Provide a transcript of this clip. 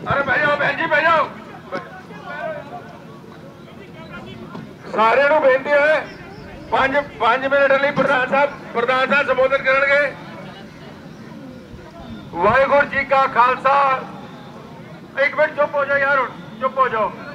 अरे बह जाओ भैन जी बह जाओ। सारे बेनती है 5 मिनट लिए प्रधान साहब संबोधन करेंगे। वाहिगुरू जी का खालसा। एक मिनट चुप हो जाओ यार, चुप हो जाओ।